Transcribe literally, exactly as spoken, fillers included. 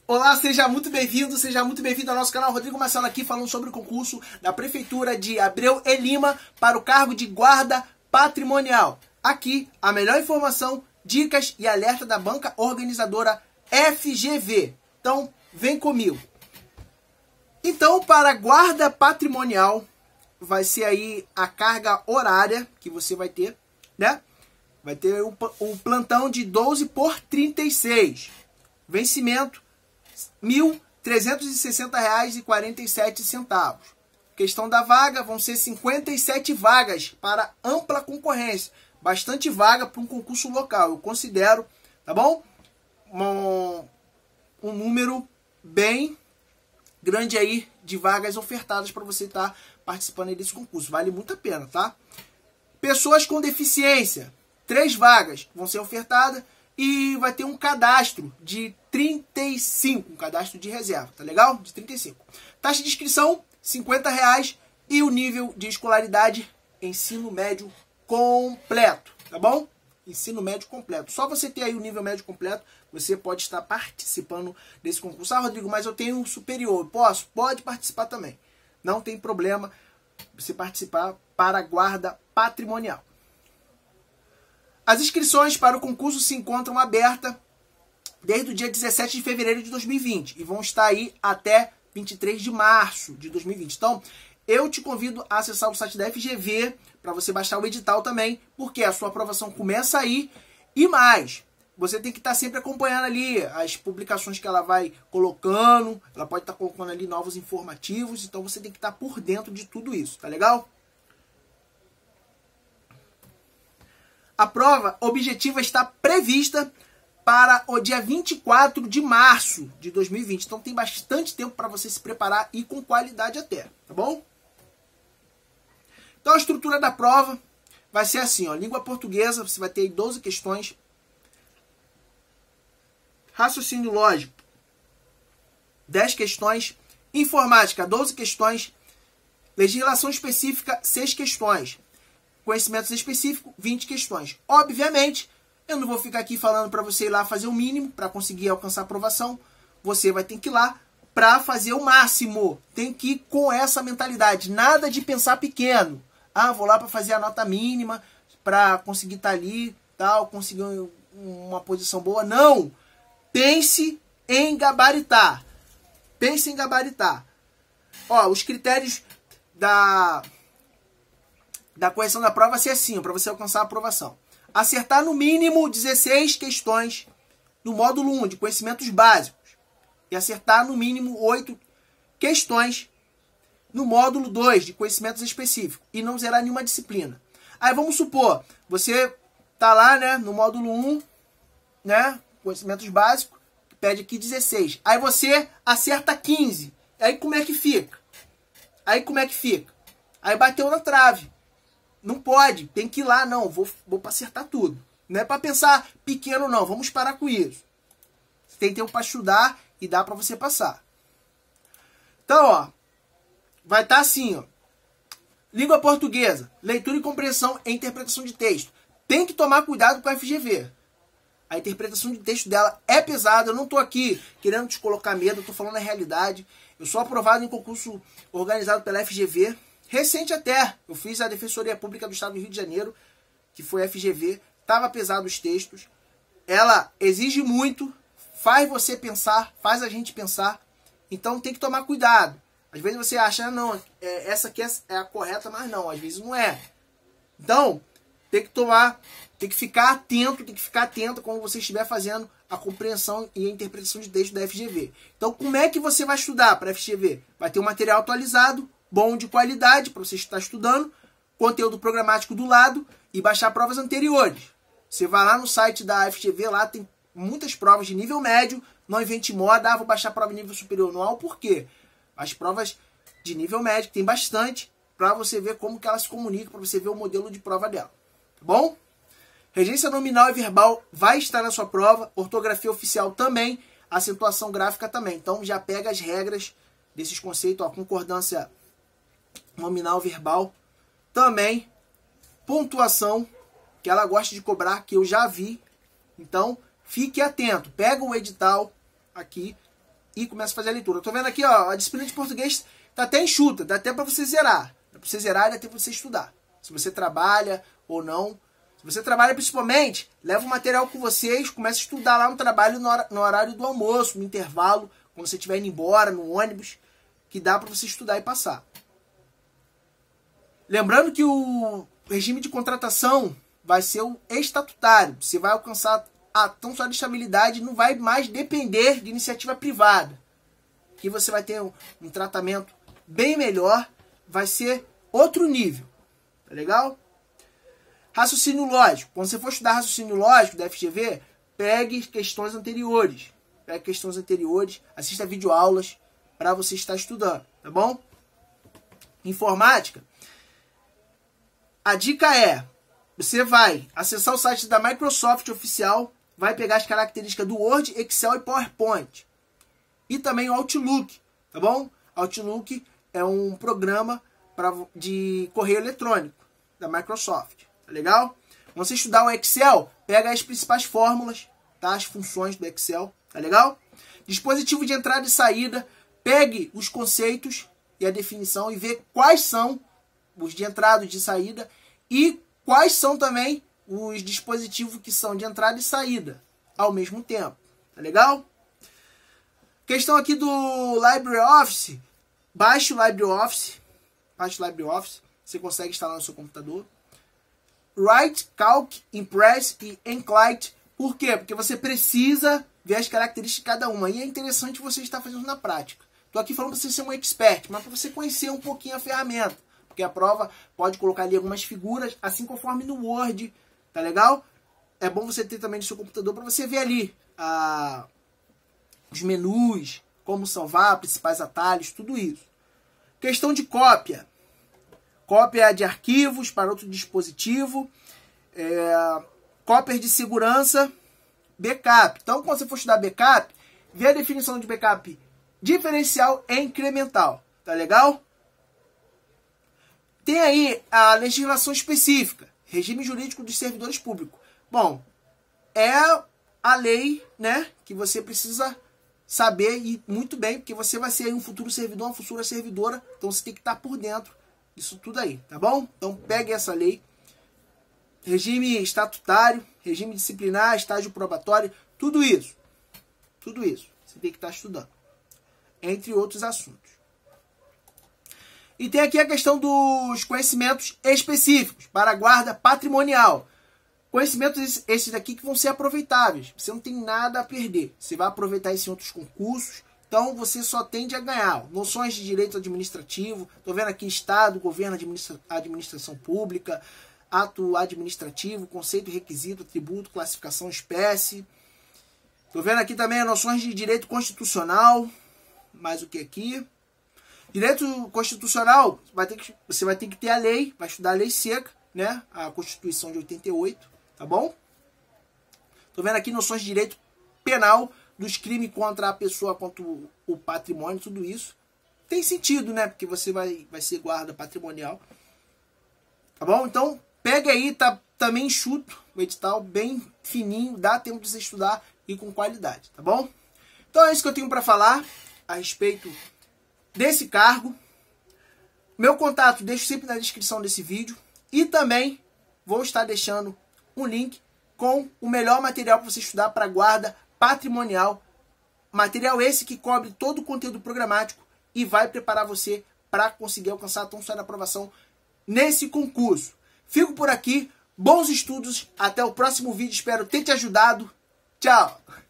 Olá, seja muito bem-vindo, seja muito bem-vindo ao nosso canal. Rodrigo Marcelo aqui falando sobre o concurso da Prefeitura de Abreu e Lima para o cargo de guarda patrimonial. Aqui, a melhor informação, dicas e alerta da banca organizadora F G V. Então, vem comigo. Então, para guarda patrimonial, vai ser aí a carga horária que você vai ter, né? Vai ter o, o plantão de doze por trinta e seis. Vencimento mil trezentos e sessenta reais e quarenta e sete centavos. Questão da vaga, vão ser cinquenta e sete vagas para ampla concorrência. Bastante vaga para um concurso local, eu considero, tá bom? Um, um número bem grande aí de vagas ofertadas para você estar tá participando aí desse concurso. Vale muito a pena, tá? Pessoas com deficiência, três vagas vão ser ofertadas. E vai ter um cadastro de trinta e cinco, um cadastro de reserva, tá legal? De trinta e cinco. Taxa de inscrição, cinquenta reais. E o nível de escolaridade, ensino médio completo, tá bom? Ensino médio completo. Só você ter aí o nível médio completo, você pode estar participando desse concurso. Ah, Rodrigo, mas eu tenho um superior. Posso? Pode participar também. Não tem problema você participar para a guarda patrimonial. As inscrições para o concurso se encontram abertas desde o dia dezessete de fevereiro de dois mil e vinte e vão estar aí até vinte e três de março de dois mil e vinte. Então, eu te convido a acessar o site da F G V para você baixar o edital também, porque a sua aprovação começa aí e mais. Você tem que estar sempre acompanhando ali as publicações que ela vai colocando, ela pode estar colocando ali novos informativos, então você tem que estar por dentro de tudo isso, tá legal? A prova objetiva está prevista para o dia vinte e quatro de março de dois mil e vinte. Então tem bastante tempo para você se preparar e com qualidade até, tá bom? Então a estrutura da prova vai ser assim, ó, língua portuguesa, você vai ter doze questões. Raciocínio lógico, dez questões. Informática, doze questões. Legislação específica, seis questões. Conhecimentos específicos, vinte questões. Obviamente, eu não vou ficar aqui falando para você ir lá fazer o mínimo para conseguir alcançar a aprovação. Você vai ter que ir lá para fazer o máximo. Tem que ir com essa mentalidade. Nada de pensar pequeno. Ah, vou lá para fazer a nota mínima, para conseguir estar ali, tal, conseguir uma posição boa. Não! Pense em gabaritar. Pense em gabaritar. Ó, os critérios da... da correção da prova vai ser assim, para você alcançar a aprovação. Acertar no mínimo dezesseis questões no módulo um, de conhecimentos básicos. E acertar no mínimo oito questões no módulo dois, de conhecimentos específicos. E não zerar nenhuma disciplina. Aí vamos supor, você tá lá, né, no módulo um, né, conhecimentos básicos, pede aqui dezesseis. Aí você acerta quinze. Aí como é que fica? Aí como é que fica? Aí bateu na trave. Não pode, tem que ir lá, não, vou, vou para acertar tudo. Não é para pensar pequeno, não, vamos parar com isso. Você tem tempo para estudar e dá para você passar. Então, ó, vai estar assim, ó. Língua portuguesa, leitura e compreensão e interpretação de texto. Tem que tomar cuidado com a F G V. A interpretação de texto dela é pesada, eu não estou aqui querendo te colocar medo, eu estou falando a realidade. Eu sou aprovado em concurso organizado pela F G V. Recente até, eu fiz a Defensoria Pública do Estado do Rio de Janeiro, que foi a F G V, estava pesado os textos. Ela exige muito, faz você pensar, faz a gente pensar, então tem que tomar cuidado. Às vezes você acha, não, é, essa aqui é a correta, mas não, às vezes não é. Então, tem que tomar, tem que ficar atento, tem que ficar atento quando você estiver fazendo a compreensão e a interpretação de texto da F G V. Então, como é que você vai estudar para a F G V? Vai ter um material atualizado, bom, de qualidade, para você estar estudando, conteúdo programático do lado e baixar provas anteriores. Você vai lá no site da F G V, lá tem muitas provas de nível médio, não invente moda, ah, vou baixar prova de nível superior. Não há o porquê. As provas de nível médio, tem bastante, para você ver como que elas se comunicam, para você ver o modelo de prova dela. Tá bom? Regência nominal e verbal vai estar na sua prova, ortografia oficial também, acentuação gráfica também. Então já pega as regras desses conceitos, ó, concordância nominal, verbal, também pontuação, que ela gosta de cobrar, que eu já vi. Então, fique atento. Pega o edital aqui, e começa a fazer a leitura. Eu tô vendo aqui, ó, a disciplina de português tá até enxuta, dá até para você zerar. Dá para você zerar e dá até para você estudar. Se você trabalha ou não. Se você trabalha principalmente, leva o material com vocês, começa a estudar lá no trabalho no horário do almoço, no intervalo, quando você estiver indo embora, no ônibus, que dá para você estudar e passar. Lembrando que o regime de contratação vai ser o estatutário. Você vai alcançar a tão só de estabilidade, não vai mais depender de iniciativa privada. Que você vai ter um, um tratamento bem melhor, vai ser outro nível. Tá legal? Raciocínio lógico. Quando você for estudar raciocínio lógico da F G V, pegue questões anteriores. Pegue questões anteriores, assista videoaulas para você estar estudando, tá bom? Informática. A dica é, você vai acessar o site da Microsoft oficial, vai pegar as características do Word, Excel e PowerPoint. E também o Outlook, tá bom? Outlook é um programa pra, de correio eletrônico da Microsoft, tá legal? Quando você estudar o Excel, pega as principais fórmulas, tá? As funções do Excel, tá legal? Dispositivo de entrada e saída, pegue os conceitos e a definição e vê quais são os de entrada e de saída e quais são também os dispositivos que são de entrada e saída ao mesmo tempo, tá legal? Questão aqui do LibreOffice, baixe o LibreOffice, baixe o LibreOffice, você consegue instalar no seu computador. Write, Calc, Impress e Enclite, por quê? Porque você precisa ver as características de cada uma e é interessante você estar fazendo na prática. Estou aqui falando para você ser um expert, mas para você conhecer um pouquinho a ferramenta. Porque a prova pode colocar ali algumas figuras, assim conforme no Word, tá legal? É bom você ter também no seu computador para você ver ali ah, os menus, como salvar, principais atalhos, tudo isso. Questão de cópia. Cópia de arquivos para outro dispositivo. É, cópias de segurança. Backup. Então, quando você for estudar backup, vê a definição de backup diferencial e incremental. Tá legal? Tem aí a legislação específica, regime jurídico dos servidores públicos. Bom, é a lei, né, que você precisa saber e muito bem, porque você vai ser um futuro servidor, uma futura servidora, então você tem que estar por dentro disso tudo aí, tá bom? Então pegue essa lei, regime estatutário, regime disciplinar, estágio probatório, tudo isso, tudo isso, você tem que estar estudando, entre outros assuntos. E tem aqui a questão dos conhecimentos específicos para a guarda patrimonial. Conhecimentos esses daqui que vão ser aproveitáveis. Você não tem nada a perder. Você vai aproveitar isso em outros concursos. Então você só tende a ganhar. Noções de direito administrativo. Estou vendo aqui Estado, governo, administra administração pública, ato administrativo, conceito, requisito, tributo, classificação, espécie. Estou vendo aqui também as noções de direito constitucional. Mais o que aqui? Direito constitucional, vai ter que, você vai ter que ter a lei, vai estudar a lei seca, né? A Constituição de oitenta e oito, tá bom? Tô vendo aqui noções de direito penal, dos crimes contra a pessoa, contra o, o patrimônio, tudo isso. Tem sentido, né? Porque você vai, vai ser guarda patrimonial. Tá bom? Então, pega aí, tá também enxuto, o edital bem fininho, dá tempo de você estudar e com qualidade, tá bom? Então é isso que eu tenho para falar a respeito desse cargo. Meu contato deixo sempre na descrição desse vídeo. E também vou estar deixando um link com o melhor material para você estudar para guarda patrimonial. Material esse que cobre todo o conteúdo programático e vai preparar você para conseguir alcançar a tão sonhada aprovação nesse concurso. Fico por aqui. Bons estudos. Até o próximo vídeo. Espero ter te ajudado. Tchau!